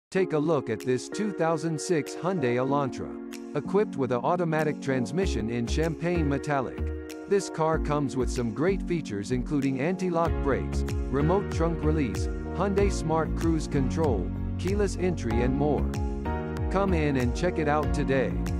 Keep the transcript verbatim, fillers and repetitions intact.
Take a look at this two thousand six Hyundai Elantra. Equipped with an automatic transmission in champagne metallic. This car comes with some great features including anti-lock brakes, remote trunk release, Hyundai Smart Cruise Control, keyless entry and more. Come in and check it out today.